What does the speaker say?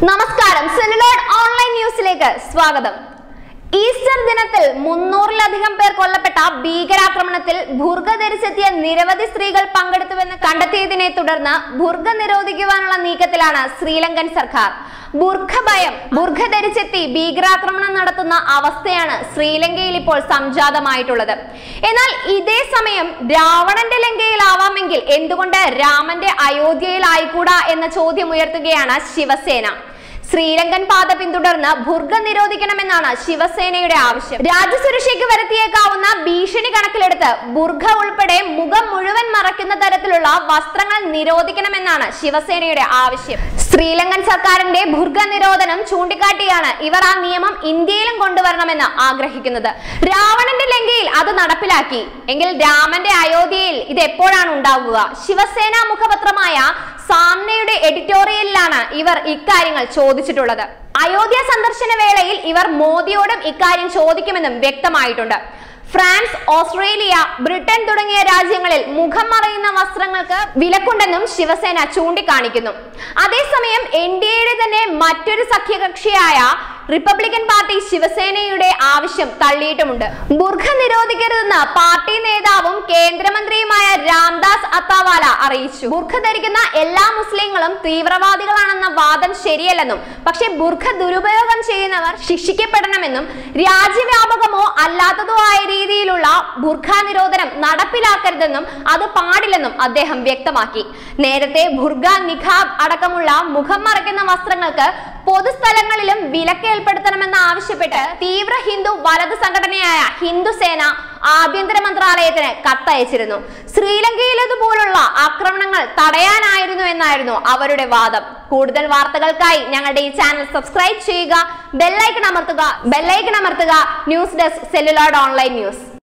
നമസ്കാരം, celluloid online ന്യൂസിലേക്ക് സ്വാഗതം. ഈസ്റ്റർ ദിനത്തിൽ 300-ലധികം പേർ കൊല്ലപ്പെട്ട ഭീകരാക്രമണത്തിൽ ബുർഖ ധരിച്ചെത്തിയ നിരവധി സ്ത്രീകൾ പങ്കെടുത്തുവെന്ന് കണ്ടെത്തിയതിനെ തുടർന്ന് ബുർഖ നിരോധിക്കുവാനുള്ള നീക്കത്തിലാണ് ശ്രീലങ്കൻ സർക്കാർ. ബുർഖ ധരിച്ചെത്തി ഭീകരാക്രമണം നടത്തുന്ന അവസ്ഥയാണ് ശ്രീലങ്കയിൽ ഇപ്പോൾ സംജാതമായിട്ടുള്ളത്. എന്നാൽ ഇതേ സമയം രാവണന്റെ ലങ്കയിലാവാമെങ്കിൽ എന്തുകൊണ്ട് രാമന്റെ അയോധ്യയിൽ ആയിക്കൂടാ എന്ന ചോദ്യം ഉയർത്തുകയാണ് ശിവസേന. ശ്രീലങ്കൻ പാത പിന്തുടർന്ന് ബുർഖ നിരോധിക്കണമെന്നാണ് ശിവസേനയുടെ ആവശ്യം. രാജ്യസുരക്ഷയ്ക്ക് വരുത്തിയേക്കാവുന്ന ഭീഷണി കണക്കിലെടുത്ത് ബുർഖ ഉൾപ്പെടെ മുഖം മുഴുവൻ മറയ്ക്കുന്ന തരത്തിലുള്ള വസ്ത്രങ്ങൾ നിരോധിക്കണമെന്നാണ് ശിവസേനയുടെ ആവശ്യം. ശ്രീലങ്കൻ സർക്കാരിന്റെ ബുർഖ നിരോധനം ചൂണ്ടിക്കാട്ടിയാണ് ഇവർ ആ നിയമം ഇന്ത്യയിലും കൊണ്ടുവരണമെന്ന് ആഗ്രഹിക്കുന്നത്. രാവണന്റെ ലങ്കയിൽ അത് നടപ്പിലാക്കി എങ്കിൽ രാമന്റെ അയോധ്യയിൽ ഇത് എപ്പോഴാണ് ഉണ്ടാകുക? ശിവസേന മുഖപത്രമായ സാമ്നയുടെ എഡിറ്റോറിയലിലാണ് ഇവർ ഇക്കാര്യങ്ങൾ ചോദിച്ചിട്ടുള്ളത്. അയോധ്യ സന്ദർശന വേളയിൽ ഇവർ മോദിയോടും ഇക്കാര്യം ചോദിക്കുമെന്നും വ്യക്തമായിട്ടുണ്ട്. ഫ്രാൻസ്, ഓസ്ട്രേലിയ, ബ്രിട്ടൻ തുടങ്ങിയ രാജ്യങ്ങളിൽ മുഖം മറയുന്ന വസ്ത്രങ്ങൾക്ക് വിലക്കുണ്ടെന്നും ശിവസേന ചൂണ്ടിക്കാണിക്കുന്നു. അതേസമയം NDAയുടെ തന്നെ മറ്റൊരു സഖ്യകക്ഷിയായ റിപ്പബ്ലിക്കൻ പാർട്ടി ശിവസേനയുടെ ആവശ്യം തള്ളിയിട്ടുമുണ്ട്. ബുർഖ നിരോധിക്കരുതെന്ന് പാർട്ടി നേതാവും കേന്ദ്രമന്ത്രിയുമായ രാംദാസ് അത്താവാല അറിയിച്ചു. ബുർഖ ധരിക്കുന്ന എല്ലാ മുസ്ലിങ്ങളും തീവ്രവാദികളാണെന്ന വാദം ശരിയല്ലെന്നും, പക്ഷെ ബുർഖ ദുരുപയോഗം ചെയ്യുന്നവർ ശിക്ഷിക്കപ്പെടണമെന്നും രാജ്യവ്യാപകമോ അല്ലാത്തതോ ആയ രീതിയിലുള്ള ബുർഖ നിരോധനം നടപ്പിലാക്കരുതെന്നും അത് പാടില്ലെന്നും അദ്ദേഹം വ്യക്തമാക്കി. നേരത്തെ ബുർഖ, നിഖാബ് അടക്കമുള്ള മുഖം മറയ്ക്കുന്ന വസ്ത്രങ്ങൾക്ക് പൊതുസ്ഥലങ്ങളിലും വിലക്ക് ഏർപ്പെടുത്തണമെന്ന് ആവശ്യപ്പെട്ട് തീവ്ര ഹിന്ദു വലത് സംഘടനയായ ഹിന്ദുസേന ആഭ്യന്തര മന്ത്രാലയത്തിന് കത്തയച്ചിരുന്നു. ശ്രീലങ്കയിലേതുപോലുള്ള ആക്രമണങ്ങൾ തടയാനായിരുന്നു എന്നായിരുന്നു അവരുടെ വാദം. കൂടുതൽ വാർത്തകൾക്കായി ഞങ്ങളുടെ ഈ ചാനൽ സബ്സ്ക്രൈബ് ചെയ്യുക, ബെല്ലൈക്കൺ അമർത്തുക. News desk, Celluloid online news.